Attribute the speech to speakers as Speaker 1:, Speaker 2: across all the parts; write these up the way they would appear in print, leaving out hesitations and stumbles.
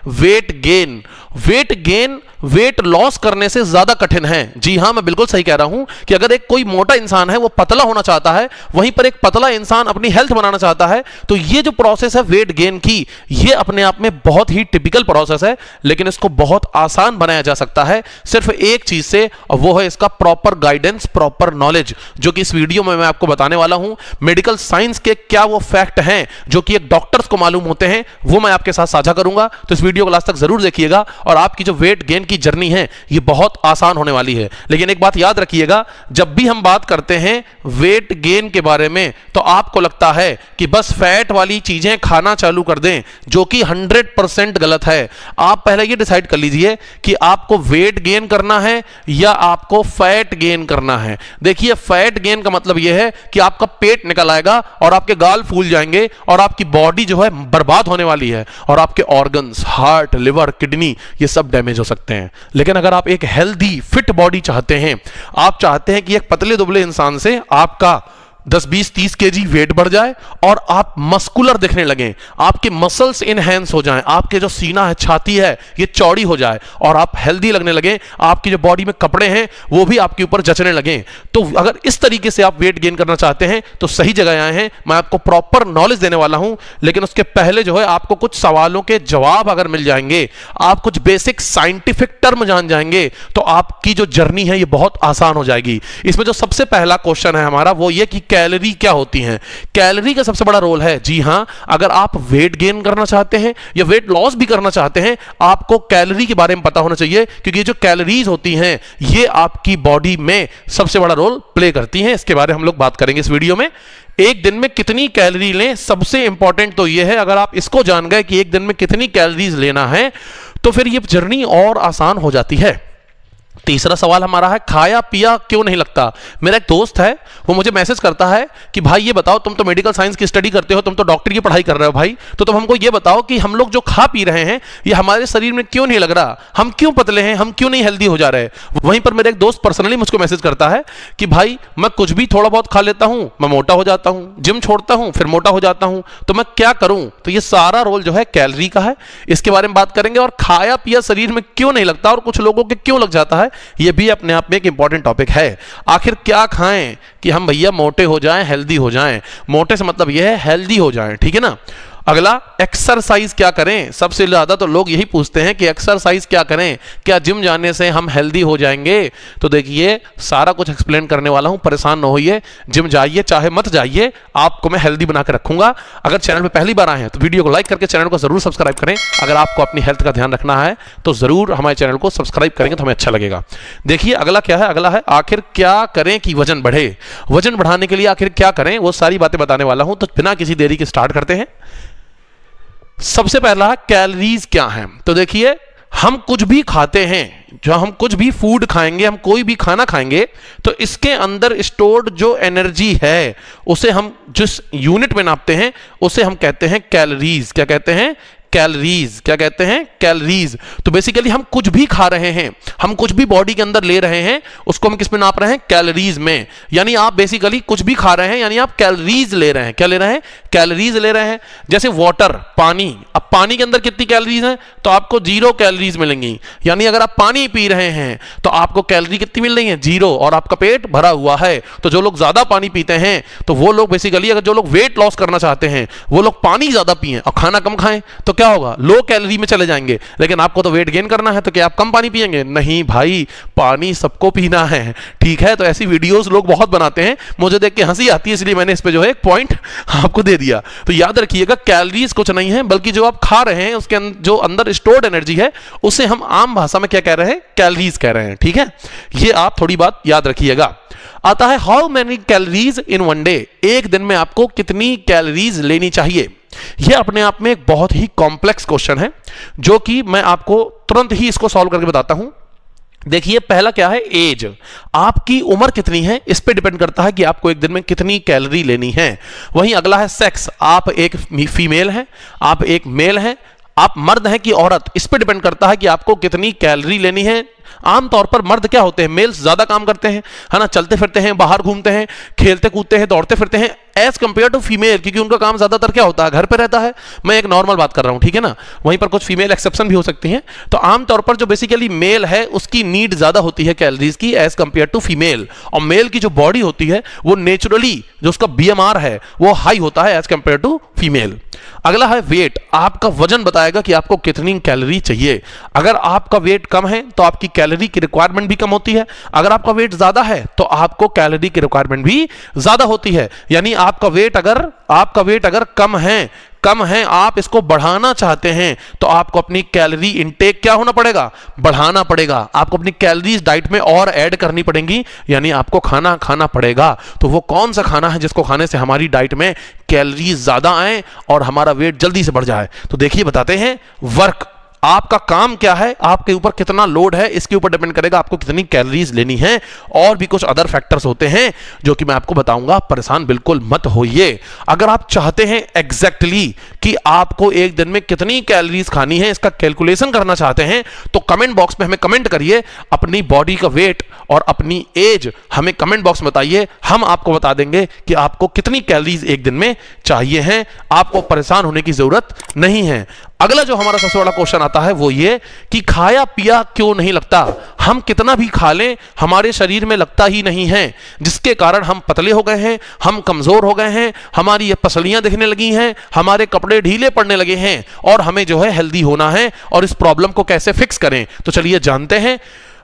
Speaker 1: Weight gain weight loss करने से ज्यादा कठिन है। जी हां, मैं बिल्कुल सही कह रहा हूं कि अगर एक कोई मोटा इंसान है वो पतला होना चाहता है, वहीं पर एक पतला इंसान अपनी हेल्थ बनाना चाहता है, तो ये जो प्रोसेस है वेट गेन की, ये अपने आप में बहुत ही टिपिकल प्रोसेस है, लेकिन इसको बहुत आसान बनाया जा सकता है सिर्फ एक चीज से, और वो है इसका प्रॉपर गाइडेंस, प्रॉपर नॉलेज, जो कि इस वीडियो में मैं आपको बताने वाला हूं। मेडिकल साइंस के क्या वो फैक्ट हैं जो कि एक डॉक्टर्स को मालूम होते हैं, वो मैं आपके साथ साझा करूंगा। तो इस वीडियो को लास्ट तक जरूर देखिएगा और आपकी जो वेट गेन की जर्नी है ये बहुत आसान होने वाली है। लेकिन एक बात याद रखिएगा, जब भी हम बात करते हैं वेट गेन के बारे में, तो आपको लगता है कि बस फैट वाली चीजें खाना चालू कर दें, जो कि 100% गलत है। आप पहले ये डिसाइड कर लीजिए कि आपको वेट गेन करना है या आपको फैट गेन करना है। देखिए, फैट गेन का मतलब यह है कि आपका पेट निकल आएगा और आपके गाल फूल जाएंगे और आपकी बॉडी जो है बर्बाद होने वाली है और आपके ऑर्गन्स, हार्ट, लिवर, किडनी, ये सब डैमेज हो सकते हैं। लेकिन अगर आप एक हेल्दी फिट बॉडी चाहते हैं, आप चाहते हैं कि एक पतले दुबले इंसान से आपका 10, 20, 30 केजी वेट बढ़ जाए और आप मस्कुलर दिखने लगें, आपके मसल्स इनहेंस हो जाएं, आपके जो सीना है, छाती है, ये चौड़ी हो जाए और आप हेल्दी लगने लगें, आपकी जो बॉडी में कपड़े हैं वो भी आपके ऊपर जचने लगें, तो अगर इस तरीके से आप वेट गेन करना चाहते हैं तो सही जगह आए हैं। मैं आपको प्रॉपर नॉलेज देने वाला हूं, लेकिन उसके पहले जो है आपको कुछ सवालों के जवाब अगर मिल जाएंगे, आप कुछ बेसिक साइंटिफिक टर्म जान जाएंगे, तो आपकी जो जर्नी है ये बहुत आसान हो जाएगी। इसमें जो सबसे पहला क्वेश्चन है हमारा वो ये कि कैलोरी क्या होती हैं। कैलोरी का सबसे बड़ा रोल है। जी हां, अगर आप वेट गेन करना चाहते हैं या वेट लॉस भी करना चाहते हैं, आपको कैलोरी के बारे में पता होना चाहिए, क्योंकि ये जो कैलोरीज होती हैं ये आपकी बॉडी में सबसे बड़ा रोल प्ले करती हैं। इसके बारे में हम लोग बात करेंगे इस वीडियो में। एक दिन में कितनी कैलोरी लें, सबसे इंपॉर्टेंट तो यह है, अगर आप इसको जान गए कि एक दिन में कितनी कैलोरीज लेना है, तो फिर ये जर्नी और आसान हो जाती है। तीसरा सवाल हमारा है, खाया पिया क्यों नहीं लगता। मेरा एक दोस्त है, वो मुझे मैसेज करता है कि भाई ये बताओ, तुम तो मेडिकल साइंस की स्टडी करते हो, तुम तो डॉक्टर की पढ़ाई कर रहे हो भाई, तो तुम हमको ये बताओ कि हम लोग जो खा पी रहे हैं ये हमारे शरीर में क्यों नहीं लग रहा, हम क्यों पतले हैं, हम क्यों नहीं हेल्दी हो जा रहे। वहीं पर मेरा एक दोस्त पर्सनली मुझको मैसेज करता है कि भाई मैं कुछ भी थोड़ा बहुत खा लेता हूं, मैं मोटा हो जाता हूं, जिम छोड़ता हूं फिर मोटा हो जाता हूं, तो मैं क्या करूं। तो ये सारा रोल जो है कैलोरी का है, इसके बारे में बात करेंगे। और खाया पिया शरीर में क्यों नहीं लगता और कुछ लोगों के क्यों लग जाता है, ये भी अपने आप में एक इंपॉर्टेंट टॉपिक है। आखिर क्या खाएं कि हम भैया मोटे हो जाएं, हेल्दी हो जाएं। मोटे से मतलब यह है हेल्दी हो जाएं, ठीक है ना। अगला, एक्सरसाइज क्या करें। सबसे ज्यादा तो लोग यही पूछते हैं कि एक्सरसाइज क्या करें, क्या जिम जाने से हम हेल्दी हो जाएंगे। तो देखिए, सारा कुछ एक्सप्लेन करने वाला हूं, परेशान ना होइए, जिम जाइए चाहे मत जाइए, आपको मैं हेल्दी बना के रखूंगा। अगर चैनल पे पहली बार आए हैं तो वीडियो को लाइक करके चैनल को जरूर सब्सक्राइब करें। अगर आपको अपनी हेल्थ का ध्यान रखना है तो जरूर हमारे चैनल को सब्सक्राइब करेंगे तो हमें अच्छा लगेगा। देखिए, अगला क्या है, अगला है आखिर क्या करें कि वजन बढ़े। वजन बढ़ाने के लिए आखिर क्या करें, वो सारी बातें बताने वाला हूं। तो बिना किसी देरी के स्टार्ट करते हैं। सबसे पहला, कैलोरीज क्या हैं। तो देखिए, हम कुछ भी खाते हैं, जो हम कुछ भी फूड खाएंगे, हम कोई भी खाना खाएंगे, तो इसके अंदर स्टोर्ड जो एनर्जी है उसे हम जिस यूनिट में नापते हैं उसे हम कहते हैं कैलोरीज। क्या कहते हैं, कैलोरीज। क्या कहते हैं, कैलोरीज। तो बेसिकली हम कुछ भी खा रहे हैं, हम कुछ भी बॉडी के अंदर ले रहे हैं, उसको हम किस में नाप रहे हैं, कैलोरीज में। यानी आप बेसिकली कुछ भी खा रहे हैं यानी आप कैलोरीज ले रहे हैं। क्या ले रहे हैं, कैलोरीज ले रहे हैं। जैसे वाटर, पानी, अब पानी के अंदर कितनी कैलोरीज हैं, तो आपको 0 कैलोरीज मिलेंगी। यानी अगर आप पानी पी रहे हैं तो आपको कैलोरी कितनी मिल रही है, 0, और आपका पेट भरा हुआ है। तो जो लोग ज्यादा पानी पीते हैं तो वो लोग बेसिकली, अगर जो लोग वेट लॉस करना चाहते हैं वो लोग पानी ज्यादा पिएं और खाना कम खाएं, तो क्या होगा, लो कैलोरी में चले जाएंगे। लेकिन आपको तो वेट गेन करना है, तो क्या आप कम पानी पिएंगे, नहीं भाई, पानी सबको पीना है, ठीक है। तो ऐसी वीडियोस लोग बहुत बनाते हैं, मुझे देख के हंसी आती है, इसलिए मैंने इस पे जो है एक पॉइंट आपको दे दिया। तो याद रखिएगा, कैलोरीज कुछ नहीं है, बल्कि जो आप खा रहे हैं उसके जो अंदर स्टोर्ड एनर्जी है उसे हम आम भाषा में क्या कह रहे हैं, कैलोरीज कह रहे हैं, ठीक है। ये आप थोड़ी बात याद रखिएगा। आता है, how many calories in one day. एक दिन में आपको कितनी कैलोरीज लेनी चाहिए। यह अपने आप में एक बहुत ही कॉम्प्लेक्स क्वेश्चन है, जो कि मैं आपको तुरंत ही इसको सॉल्व करके बताता हूं। देखिए, पहला क्या है, एज। आपकी उम्र कितनी है इस पे डिपेंड करता है कि आपको एक दिन में कितनी कैलोरी लेनी है। वहीं अगला है सेक्स। आप एक फीमेल हैं, आप एक मेल हैं, आप मर्द हैं कि औरत, इस पे डिपेंड करता है कि आपको कितनी कैलोरी लेनी है। आमतौर पर मर्द क्या होते हैं, मेल्स ज्यादा काम करते हैं, है ना, चलते फिरते हैं, बाहर घूमते हैं, खेलते कूदते हैं, दौड़ते फिरते हैं, एज कंपेयर टू फीमेल, क्योंकि उनका काम ज्यादातर क्या होता है, घर पे रहता है। मैं एक नॉर्मल बात कर रहा हूं, ठीक है ना, वहीं पर कुछ फीमेल एक्सेप्शन भी हो सकती हैं। तो आमतौर पर जो बेसिकली मेल है उसकी नीड ज्यादा होती है कैलोरीज की एज कंपेयर टू फीमेल, और मेल की जो बॉडी होती है वो नेचुरली जो उसका बीएमआर है वो हाई होता है एज कंपेयर टू फीमेल। अगला है वेट। आपका वजन बताएगा कि आपको कितनी कैलोरी चाहिए। अगर आपका वेट कम है तो आपकी कैलोरी की रिक्वायरमेंट भी कम होती है, अगर आपका वेट ज्यादा है तो आपको कैलोरी की रिक्वायरमेंट भी ज्यादा होती है। यानी आपका वेट अगर कम है, आप इसको बढ़ाना चाहते हैं तो आपको अपनी कैलोरी इनटेक क्या होना पड़ेगा, बढ़ाना पड़ेगा। आपको अपनी कैलोरीज डाइट में और ऐड करनी पड़ेंगी, यानी आपको खाना खाना पड़ेगा। तो वो कौन सा खाना है जिसको खाने से हमारी डाइट में कैलोरीज ज्यादा आए और हमारा वेट जल्दी से बढ़ जाए? तो देखिए बताते हैं। वर्क, आपका काम क्या है, आपके ऊपर कितना लोड है, इसके ऊपर डिपेंड करेगा आपको कितनी कैलोरीज लेनी है। और भी कुछ अदर फैक्टर्स होते हैं जो कि मैं आपको बताऊंगा, परेशान बिल्कुल मत होइए। अगर आप चाहते हैं एग्जैक्टली कि आपको एक दिन में कितनी कैलोरीज खानी है, इसका कैलकुलेशन करना चाहते हैं, तो कमेंट बॉक्स में हमें कमेंट करिए अपनी बॉडी का वेट और अपनी एज हमें कमेंट बॉक्स में बताइए। हम आपको बता देंगे कि आपको कितनी कैलोरीज एक दिन में चाहिए हैं। आपको परेशान होने की जरूरत नहीं है। अगला जो हमारा सबसे बड़ा क्वेश्चन आता है वो ये कि खाया पिया क्यों नहीं लगता। हम कितना भी खा लें हमारे शरीर में लगता ही नहीं है, जिसके कारण हम पतले हो गए हैं, हम कमजोर हो गए हैं, हमारी ये पसलियां दिखने लगी हैं, हमारे कपड़े ढीले पड़ने लगे हैं, और हमें जो है हेल्दी होना है। और इस प्रॉब्लम को कैसे फिक्स करें, तो चलिए जानते हैं।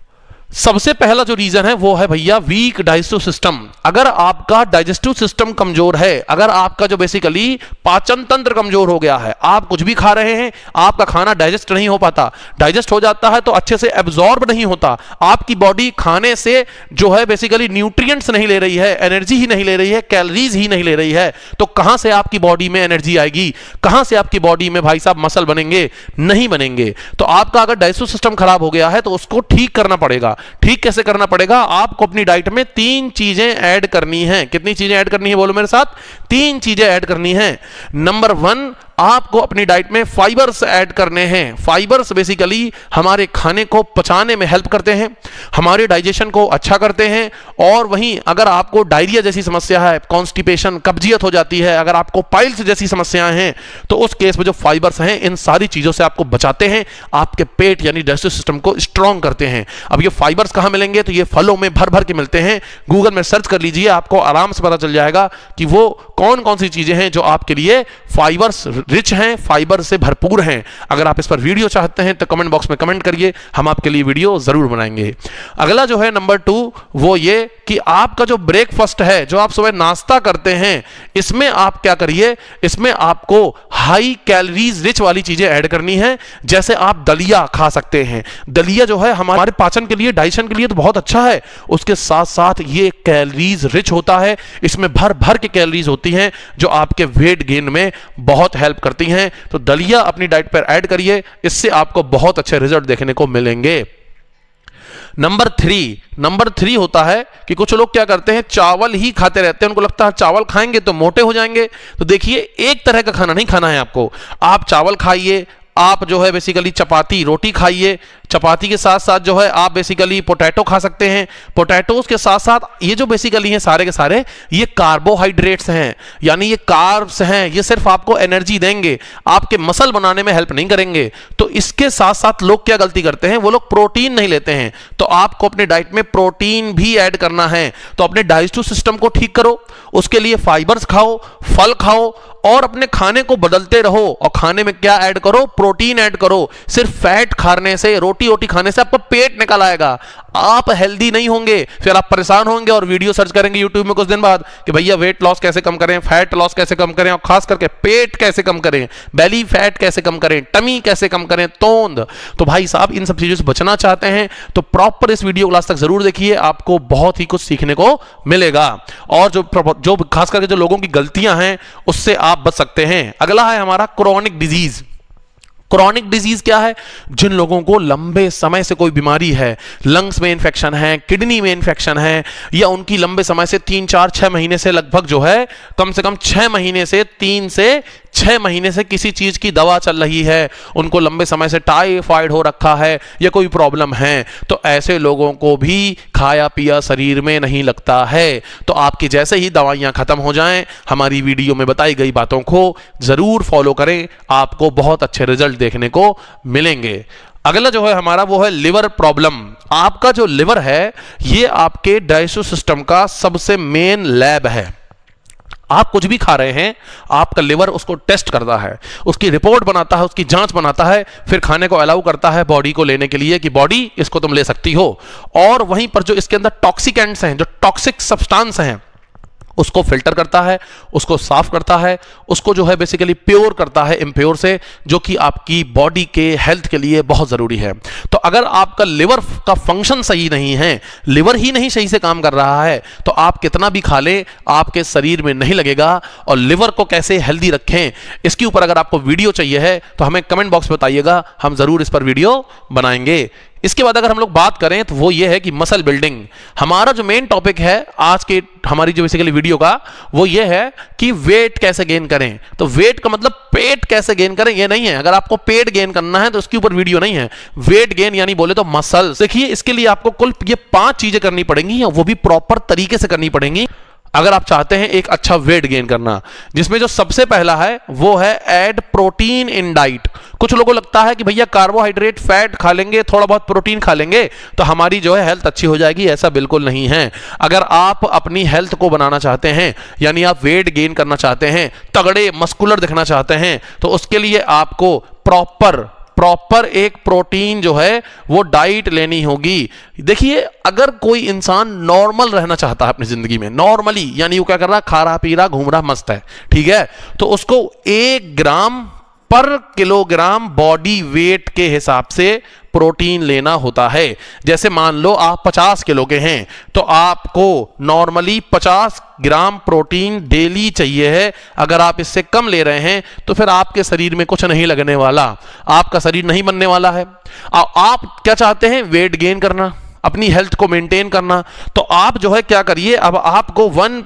Speaker 1: सबसे पहला जो रीजन है वो है भैया वीक डाइजेस्टिव सिस्टम। अगर आपका डाइजेस्टिव सिस्टम कमजोर है, अगर आपका जो बेसिकली पाचन तंत्र कमजोर हो गया है, आप कुछ भी खा रहे हैं, आपका खाना डाइजेस्ट नहीं हो पाता, डाइजेस्ट हो जाता है तो अच्छे से एब्जॉर्ब नहीं होता, आपकी बॉडी खाने से जो है बेसिकली न्यूट्रिएंट्स नहीं ले रही है, एनर्जी ही नहीं ले रही है, कैलोरीज ही नहीं ले रही है, तो कहां से आपकी बॉडी में एनर्जी आएगी, कहां से आपकी बॉडी में भाई साहब मसल बनेंगे, नहीं बनेंगे। तो आपका अगर डाइजेस्टिव सिस्टम खराब हो गया है तो उसको ठीक करना पड़ेगा। ठीक कैसे करना पड़ेगा? आपको अपनी डाइट में 3 चीजें ऐड करनी है। कितनी चीजें ऐड करनी है बोलो मेरे साथ? 3 चीजें ऐड करनी है। नंबर 1, आपको अपनी डाइट में फाइबर्स ऐड करने हैं। फाइबर्स बेसिकली हमारे खाने को पचाने में हेल्प करते हैं, हमारे डाइजेशन को अच्छा करते हैं। और वहीं अगर आपको डायरिया जैसी समस्या है, कॉन्स्टिपेशन, कब्जियत हो जाती है, अगर आपको पाइल्स जैसी समस्याएं हैं, तो उस केस में जो फाइबर्स हैं इन सारी चीजों से आपको बचाते हैं, आपके पेट यानी डाइजेस्टिव सिस्टम को स्ट्रॉन्ग करते हैं। अब ये फाइबर्स कहां मिलेंगे? तो ये फलों में भर भर के मिलते हैं। गूगल में सर्च कर लीजिए, आपको आराम से पता चल जाएगा कि वो कौन कौन सी चीजें हैं जो आपके लिए फाइबर्स रिच हैं, फाइबर से भरपूर हैं। अगर आप इस पर वीडियो चाहते हैं तो कमेंट बॉक्स में कमेंट करिए, हम आपके लिए वीडियो जरूर बनाएंगे। अगला जो है नंबर 2 वो ये कि आपका जो ब्रेकफास्ट है, जो आप सुबह नाश्ता करते हैं, इसमें आप क्या करिए, इसमें आपको हाई कैलोरीज रिच वाली चीजें ऐड करनी है। जैसे आप दलिया खा सकते हैं। दलिया जो है हमारे पाचन के लिए, डाइजेशन के लिए तो बहुत अच्छा है, उसके साथ साथ ये कैलोरीज रिच होता है। इसमें भर भर के कैलोरीज होती हैं जो आपके वेट गेन में बहुत हेल्प करती हैं। तो दलिया अपनी डाइट पर ऐड करिए, इससे आपको बहुत अच्छे रिजल्ट देखने को मिलेंगे। नंबर 3 होता है कि कुछ लोग क्या करते हैं, चावल ही खाते रहते हैं। उनको लगता है चावल खाएंगे तो मोटे हो जाएंगे। तो देखिए, एक तरह का खाना नहीं खाना है आपको। आप चावल खाइए, आप जो है बेसिकली चपाती रोटी खाइए, चपाती के साथ साथ जो है आप बेसिकली पोटैटो खा सकते हैं। पोटैटोज के साथ साथ ये जो बेसिकली हैं सारे के सारे ये कार्बोहाइड्रेट्स हैं, यानी ये कार्ब्स हैं। ये सिर्फ आपको एनर्जी देंगे, आपके मसल बनाने में हेल्प नहीं करेंगे। तो इसके साथ साथ लोग क्या गलती करते हैं, वो लोग प्रोटीन नहीं लेते हैं। तो आपको अपने डाइट में प्रोटीन भी ऐड करना है। तो अपने डाइजेस्टिव सिस्टम को ठीक करो, उसके लिए फाइबर्स खाओ, फल खाओ, और अपने खाने को बदलते रहो। और खाने में क्या ऐड करो? प्रोटीन ऐड करो। सिर्फ फैट खाने से, रोटी खाने से आपका पेट निकल आएगा, आप हेल्दी नहीं होंगे, फिर आप परेशान होंगे और वीडियो सर्च करेंगे यूट्यूब में कुछ दिन बाद कि भैया वेट लॉस कैसे कम करें, फैट लॉस कैसे कम करें, और खास करके पेट कैसे कम करें, बेली फैट कैसे कम करें, टमी कैसे कम करें, तोंद। तो भाई साहब इन सब चीजों से बचना चाहते हैं तो प्रॉपर इस वीडियो क्लास तक जरूर देखिए, आपको बहुत ही कुछ सीखने को मिलेगा। और जो खास करके जो लोगों की गलतियां हैं उससे आप बच सकते हैं। अगला है हमारा क्रोनिक डिजीज। क्रोनिक डिजीज क्या है? जिन लोगों को लंबे समय से कोई बीमारी है, लंग्स में इंफेक्शन है, किडनी में इंफेक्शन है, या उनकी लंबे समय से 3, 4, 6 महीने से लगभग जो है कम से कम 6 महीने से 3 से 6 महीने से किसी चीज की दवा चल रही है, उनको लंबे समय से टाइफाइड हो रखा है या कोई प्रॉब्लम है, तो ऐसे लोगों को भी खाया पिया शरीर में नहीं लगता है। तो आपकी जैसे ही दवाइयां खत्म हो जाएं, हमारी वीडियो में बताई गई बातों को जरूर फॉलो करें, आपको बहुत अच्छे रिजल्ट देखने को मिलेंगे। अगला जो है हमारा वो है लिवर प्रॉब्लम। आपका जो लिवर है ये आपके डाइजेस्टिव सिस्टम का सबसे मेन लैब है। आप कुछ भी खा रहे हैं, आपका लिवर उसको टेस्ट करता है, उसकी रिपोर्ट बनाता है, उसकी जांच बनाता है, फिर खाने को अलाउ करता है बॉडी को लेने के लिए कि बॉडी इसको तुम ले सकती हो। और वहीं पर जो इसके अंदर टॉक्सिकेंट्स हैं, जो टॉक्सिक सब्सटेंस हैं, उसको फिल्टर करता है, उसको साफ करता है, उसको जो है बेसिकली प्योर करता है इम्प्योर से, जो कि आपकी बॉडी के हेल्थ के लिए बहुत जरूरी है। तो अगर आपका लिवर का फंक्शन सही नहीं है, लिवर ही नहीं सही से काम कर रहा है, तो आप कितना भी खा ले आपके शरीर में नहीं लगेगा। और लिवर को कैसे हेल्दी रखें, इसके ऊपर अगर आपको वीडियो चाहिए है तो हमें कमेंट बॉक्स में बताइएगा, हम जरूर इस पर वीडियो बनाएंगे। इसके बाद अगर हम लोग बात करें तो वो ये है कि मसल बिल्डिंग। हमारा जो मेन टॉपिक है आज के हमारी जो बेसिकली वीडियो का वो ये है कि वेट कैसे गेन करें। तो वेट का मतलब पेट कैसे गेन करें ये नहीं है, अगर आपको पेट गेन करना है तो उसके ऊपर वीडियो नहीं है। वेट गेन यानी बोले तो मसल्स। देखिए इसके लिए आपको कुल ये 5 चीजें करनी पड़ेंगी, वो भी प्रॉपर तरीके से करनी पड़ेंगी अगर आप चाहते हैं एक अच्छा वेट गेन करना। जिसमें जो सबसे पहला है वो है ऐड प्रोटीन इन डाइट। कुछ लोगों को लगता है कि भैया कार्बोहाइड्रेट फैट खा लेंगे, थोड़ा बहुत प्रोटीन खा लेंगे तो हमारी जो है हेल्थ अच्छी हो जाएगी। ऐसा बिल्कुल नहीं है। अगर आप अपनी हेल्थ को बनाना चाहते हैं, यानी आप वेट गेन करना चाहते हैं, तगड़े मस्कुलर दिखना चाहते हैं, तो उसके लिए आपको प्रॉपर एक प्रोटीन जो है वो डाइट लेनी होगी। देखिए अगर कोई इंसान नॉर्मल रहना चाहता है अपनी जिंदगी में, नॉर्मली यानी वो क्या कर रहा, खा रहा पी रहा घूम रहा मस्त है, ठीक है, तो उसको 1 ग्राम पर किलोग्राम बॉडी वेट के हिसाब से प्रोटीन लेना होता है। जैसे मान लो आप 50 किलो के हैं तो आपको नॉर्मली 50 ग्राम प्रोटीन डेली चाहिए है। अगर आप इससे कम ले रहे हैं तो फिर आपके शरीर में कुछ नहीं लगने वाला, आपका शरीर नहीं बनने वाला है। आप क्या चाहते हैं, वेट गेन करना, अपनी हेल्थ को मेंटेन करना, तो आप जो है क्या करिए, अब आपको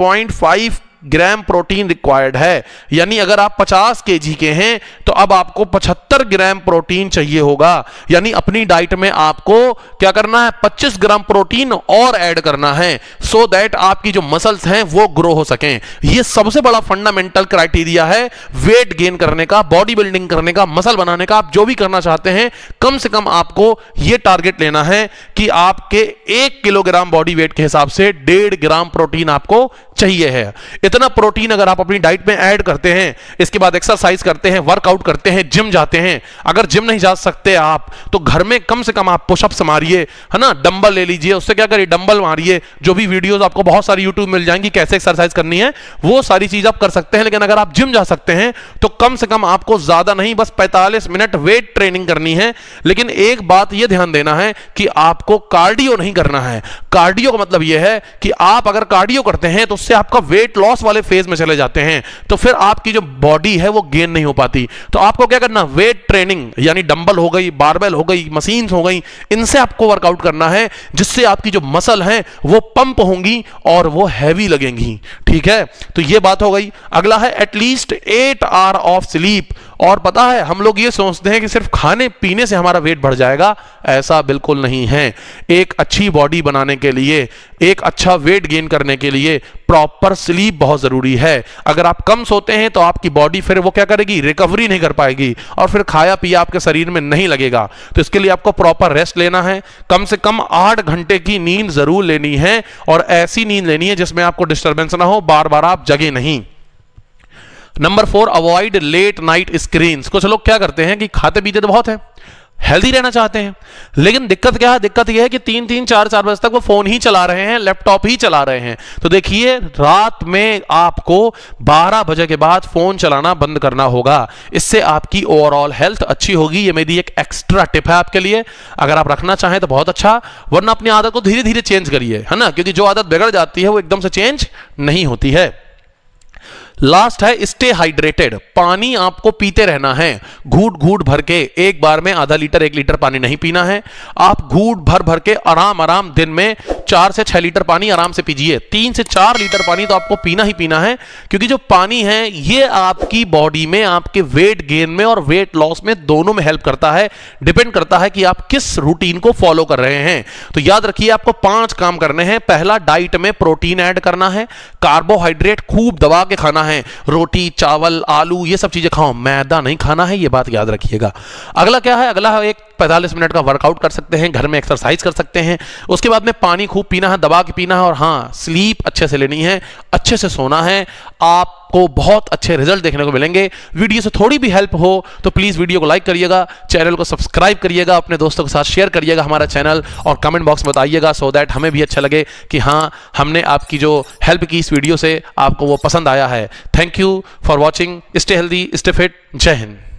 Speaker 1: 1.5 ग्राम प्रोटीन रिक्वायर्ड है। यानी अगर आप 50 केजी के हैं तो अब आपको 75 ग्राम प्रोटीन चाहिए होगा। यानी अपनी डाइट में आपको क्या करना है, 25 ग्राम प्रोटीन और ऐड करना है, सो दैट आपकी जो मसल्स हैं वो ग्रो हो सकें। ये सबसे बड़ा फंडामेंटल क्राइटेरिया है वेट गेन करने का, बॉडी बिल्डिंग करने का, मसल बनाने का। आप जो भी करना चाहते हैं कम से कम आपको ये टारगेट लेना है कि आपके 1 किलोग्राम बॉडी वेट के हिसाब से 1.5 ग्राम प्रोटीन आपको चाहिए है। इतना प्रोटीन अगर आप अपनी डाइट में ऐड करते हैं, इसके बाद एक्सरसाइज करते हैं, वर्कआउट करते हैं, जिम जाते हैं, अगर जिम नहीं जा सकते आप तो घर में कम से कम आप पुशअप्स मारिए, है ना, डंबल ले लीजिए, उससे क्या करिए, डंबल मारिए। जो भी वीडियोस आपको बहुत सारी यूट्यूब मिल जाएंगी कैसे एक्सरसाइज करनी है, वो सारी चीज आप कर सकते हैं। लेकिन अगर आप जिम जा सकते हैं तो कम से कम आपको ज्यादा नहीं, बस 45 मिनट वेट ट्रेनिंग करनी है। लेकिन एक बात यह ध्यान देना है कि आपको कार्डियो नहीं करना है। कार्डियो का मतलब यह है कि आप अगर कार्डियो करते हैं तो उससे आपका वेट लॉस वाले फेज में चले जाते हैं, तो फिर आपकी जो बॉडी है वो गेन नहीं हो पाती। तो आपको क्या करना, वेट ट्रेनिंग यानी डंबल हो गई, बारबेल हो गई, मशीन्स हो गई, इनसे आपको वर्कआउट करना है, जिससे आपकी जो मसल हैं वो पंप होंगी और वो हैवी लगेंगी। ठीक है, तो ये बात हो गई। अगला है एटलीस्ट 8 आवर ऑफ स्लीप। और पता है हम लोग ये सोचते हैं कि सिर्फ खाने पीने से हमारा वेट बढ़ जाएगा, ऐसा बिल्कुल नहीं है। एक अच्छी बॉडी बनाने के लिए, एक अच्छा वेट गेन करने के लिए प्रॉपर स्लीप बहुत जरूरी है। अगर आप कम सोते हैं तो आपकी बॉडी फिर वो क्या करेगी, रिकवरी नहीं कर पाएगी और फिर खाया पिया आपके शरीर में नहीं लगेगा। तो इसके लिए आपको प्रॉपर रेस्ट लेना है, कम से कम 8 घंटे की नींद जरूर लेनी है और ऐसी नींद लेनी है जिसमें आपको डिस्टर्बेंस ना हो, बार बार आप जगे नहीं। Number 4, avoid late night screens. कुछ लोग क्या करते हैं कि खाते पीते तो बहुत है, हेल्दी रहना चाहते हैं, लेकिन दिक्कत क्या है, दिक्कत यह है कि 3-3, 4-4 बजे तक वो फोन ही चला रहे हैं, लैपटॉप ही चला रहे हैं। तो देखिए रात में आपको 12 बजे के बाद फोन चलाना बंद करना होगा। इससे आपकी ओवरऑल हेल्थ अच्छी होगी। ये मेरी एक एक्स्ट्रा टिप है आपके लिए, अगर आप रखना चाहें तो बहुत अच्छा, वरना अपनी आदत को धीरे धीरे चेंज करिए, है ना, क्योंकि जो आदत बिगड़ जाती है वो एकदम से चेंज नहीं होती है। लास्ट है स्टे हाइड्रेटेड। पानी आपको पीते रहना है, घूट घूट भर के, एक बार में आधा लीटर 1 लीटर पानी नहीं पीना है। आप घूट भर भर के आराम आराम दिन में 4 से 6 लीटर पानी आराम से पीजिए। 3 से 4 लीटर पानी तो आपको पीना ही पीना है, क्योंकि जो पानी है ये आपकी बॉडी में आपके वेट गेन में और वेट लॉस में दोनों में हेल्प करता है। डिपेंड करता है कि आप किस रूटीन को फॉलो कर रहे हैं। तो याद रखिए आपको 5 काम करने हैं। पहला, डाइट में प्रोटीन ऐड करना है। कार्बोहाइड्रेट खूब दबा के खाना है, रोटी चावल आलू ये सब चीजें खाओ, मैदा नहीं खाना है, ये बात याद रखिएगा। अगला क्या है? अगला है एक 45 मिनट का वर्कआउट कर सकते हैं, घर में एक्सरसाइज कर सकते हैं। उसके बाद में पानी खूब पीना है, दबा के पीना है, और हाँ स्लीप अच्छे से लेनी है, अच्छे से सोना है। आपको बहुत अच्छे रिजल्ट देखने को मिलेंगे। वीडियो से थोड़ी भी हेल्प हो तो प्लीज वीडियो को लाइक करिएगा, चैनल को सब्सक्राइब करिएगा, अपने दोस्तों के साथ शेयर करिएगा हमारा चैनल, और कमेंट बॉक्स में बताइएगा सो दैट हमें भी अच्छा लगे कि हाँ हमने आपकी जो हेल्प की इस वीडियो से आपको वो पसंद आया है। Thank you for watching. Stay healthy, stay fit. जय हिंद।